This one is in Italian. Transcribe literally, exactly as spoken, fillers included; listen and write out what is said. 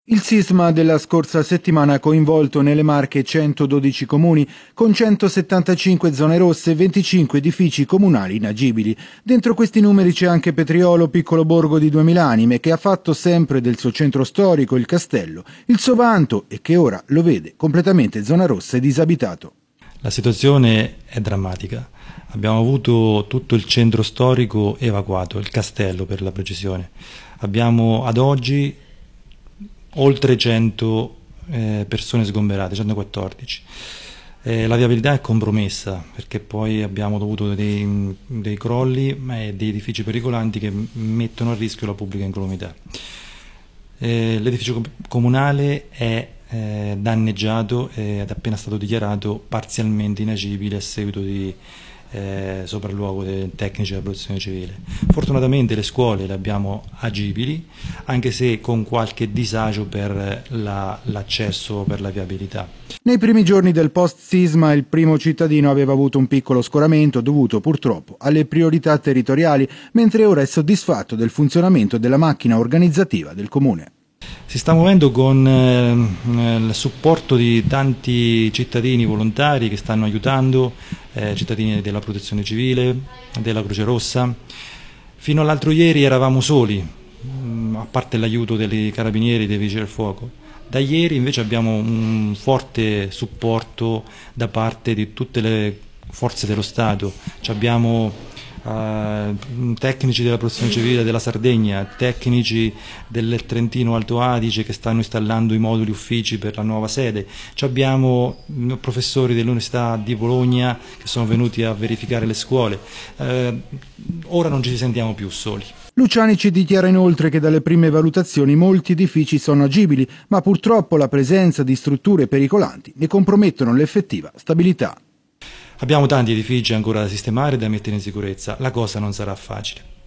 Il sisma della scorsa settimana ha coinvolto nelle Marche centododici comuni, con centosettantacinque zone rosse e venticinque edifici comunali inagibili. Dentro questi numeri c'è anche Petriolo, piccolo borgo di duemila anime, che ha fatto sempre del suo centro storico il castello, il suo vanto, e che ora lo vede completamente zona rossa e disabitato. La situazione è drammatica. Abbiamo avuto tutto il centro storico evacuato, il castello per la precisione. Abbiamo ad oggi oltre cento eh, persone sgomberate, centoquattordici. Eh, la viabilità è compromessa perché poi abbiamo avuto dei, dei crolli e dei edifici pericolanti che mettono a rischio la pubblica incolumità. Eh, l'edificio comunale è eh, danneggiato ed è appena stato dichiarato parzialmente inagibile a seguito di Eh, sopralluogo dei tecnici della protezione civile. Fortunatamente le scuole le abbiamo agibili, anche se con qualche disagio per la, l'accesso, per la viabilità. Nei primi giorni del post-sisma il primo cittadino aveva avuto un piccolo scoramento dovuto purtroppo alle priorità territoriali, mentre ora è soddisfatto del funzionamento della macchina organizzativa del comune. Si sta muovendo con eh, il supporto di tanti cittadini volontari che stanno aiutando, eh, cittadini della protezione civile, della Croce Rossa. Fino all'altro ieri eravamo soli, mh, a parte l'aiuto dei carabinieri e dei vigili del fuoco. Da ieri invece abbiamo un forte supporto da parte di tutte le forze dello Stato. Ci abbiamo Uh, tecnici della protezione civile della Sardegna, tecnici del Trentino Alto Adige che stanno installando i moduli uffici per la nuova sede. Ci abbiamo professori dell'Università di Bologna che sono venuti a verificare le scuole. Uh, ora non ci sentiamo più soli. Luciani ci dichiara inoltre che dalle prime valutazioni molti edifici sono agibili, ma purtroppo la presenza di strutture pericolanti ne compromettono l'effettiva stabilità. Abbiamo tanti edifici ancora da sistemare e da mettere in sicurezza, la cosa non sarà facile.